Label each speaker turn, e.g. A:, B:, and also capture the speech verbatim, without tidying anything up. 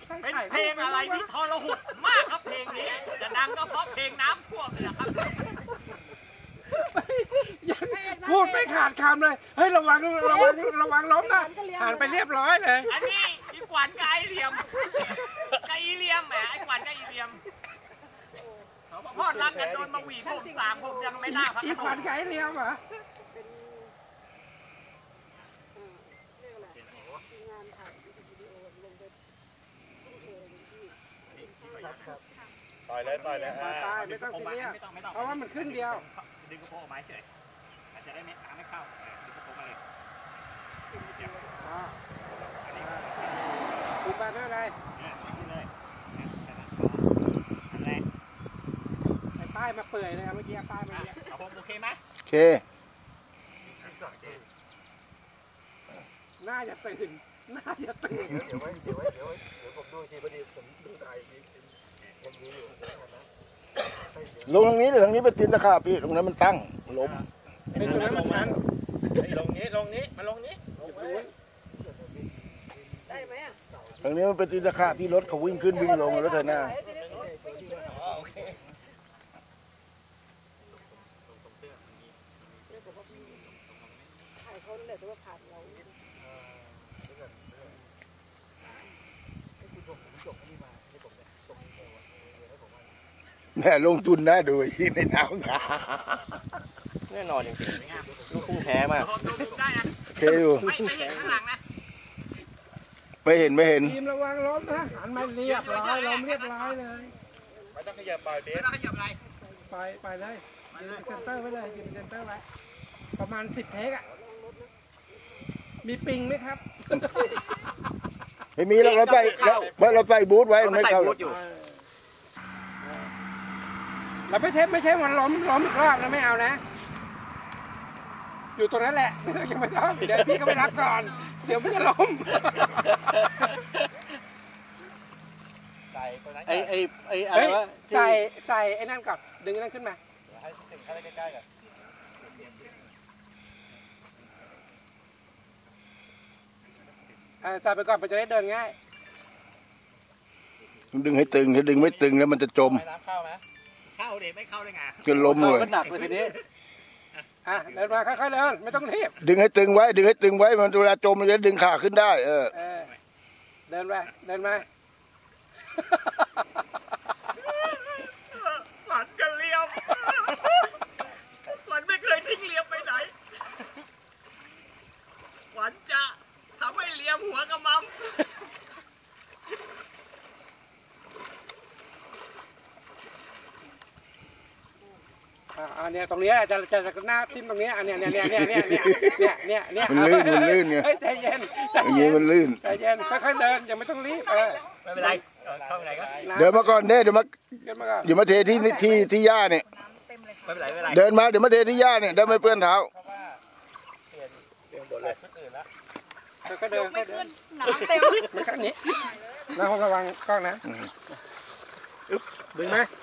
A: เป็นเพลงอะไรที่ทรหดมากครับเพลงนี้จะดังก็เพราะเพลงน้ำท่วมนี่แหละครับ
B: พูดไม่ขาดคำเลยเฮ้ยระวังระวังระวังล้มนะหันไปเรียบร้อยเลย
A: อันนี้อีกวันกับไอเหลี่ยมกับอีเหลี่ยมแหมไอ้กวันกับอีเหลี่ยมพ่อรักกันโดนมาหวีผมสามผมยังไม่น่าพักอี
B: กวันกับไอเหลี่ยมเหรอ
C: ต่อยเลยต่อยเลย
B: ตายไม่ต้องซีเรียสเพราะว่ามันขึ้นเดียว
A: ดึงกระโปรงไม้เฉยอาจจะได้ไม่น้ำไม่เข้าดึงกระโปรงมาเลย
B: ดูไปไม่เป็นไร
A: เลยอันแรก
B: ไอ้ป้ายมาเปื่อยเลยเมื่อกี้ป้ายมาเนี่ย
A: เอาผมโอเคไหม
C: โอเค
B: น่าจะตื่นน่าจะตื่น
D: เดี๋ยวไว้เดี๋ยวไว้เดี๋ยวเดี๋ยวผมดูทีพอดีผมดูถ่ายยังมีอยู่
C: ลงตรงนี้เลยตรงนี้เป็นตีนตะขาบพี่ตรงนั้นมันตั้งล้ม
B: เป็นตรงนั้นมันชัน
A: ลงนี้ลงนี้มาลงนี้
D: ได้ไหมอ่ะ
C: ตรงนี้มันเป็นตีนตะขาบที่รถเขาวิ่งขึ้นวิ่งลงแล้วเธอหน้าแม่ลงทุนนะดูที่ในน้ำขา
A: แน่นอนจริงๆลูกคุ้งแพ้มาก
C: เคอยู่
A: ไม่เห็นข้างหลังนะ
C: ไม่เห็นไม่เห็น
B: ทีมระวังล้มนะหันมาเรียบร้อยล้มเรียบร้อยเลย
C: ไม่ต้องขยับไปเบส
A: ไม่ต้องขยับอะไร
B: ไปไปเลยยืนเซนเตอร์ไว้เลยยืนเซนเตอร์ไว้ประมาณสิบเทคอ่ะมีปิงไหมครับ
C: ไม่มีแล้วเราใส่เราเราใส่บูทไว้ไม่เข้า
B: เราไม่ใช่ไม่ใช่วันล้มล้มอีกรอบนะไม่เอานะอยู่ตรงนั้นแหละยังไม่ต้องเดี๋ยวพี่ก็ไปรับก่อนเดี๋ยวมันจะล้ม
A: ไอ้ไอ้ไอ้อะไรวะ
B: ใส่ใส่ไอ้นั่นก่อนดึงนั่นขึ้นมา
A: ให้ถึงเข้าใกล้ๆกัน
B: ใส่ไปก่อนไปจะได้เดินง่าย
C: ดึงให้ตึงถ้าดึงไม่ตึงแล้วมันจะจม
A: น้ำเข้าไหมเข้าเด็กไม่เข้าได้ไง
C: จะล้มเลย
B: หนักเลยทีนี้อ่ะเดินมาค่อยๆเดินไม่ต้องรีบ
C: ดึงให้ตึงไว้ดึงให้ตึงไว้มันเวลาจมมันจะดึงขาขึ้นได้เออ
B: เดินไปเดินมา
A: หลันกันเลี้ยมหลันไม่เคยทิ้งเลี้ยมไปไหนหลันจะทำให้เลี้ยมหัวกระมัง
B: อ่าเนี่ยตรงนี้จะจะจะหน้าทิ่มตรงนี้อันเนี้ยเนี่ยเนี่ยเนี่ยเนี่ยเนี่ยเนี่ยเนี่ย
C: มันลื่นมันลื่นไง
B: ใจเย็น
C: ใจเย็นมันลื่น
B: ใจเย็นค่อยๆเดินอย่าไม่ต้องรีบเออ
A: ไม่เป็นไรเข้าไปไหนก็
C: เดินมาก่อนเดี๋ยวมาเดี๋ยวมาเทที่ที่ที่หญ้าเนี่ย
A: ไม่เป็นไรไม่เป็นไร
C: เดินมาเดี๋ยวมาเทที่หญ้าเนี่ยเดินไม่เปื้อนเท้า
B: ก็เดิน
E: ไม่ขึ้นน้ำเต็ม
B: ไม่ขั้นนี้นะระวังกล้องนะดึงไหม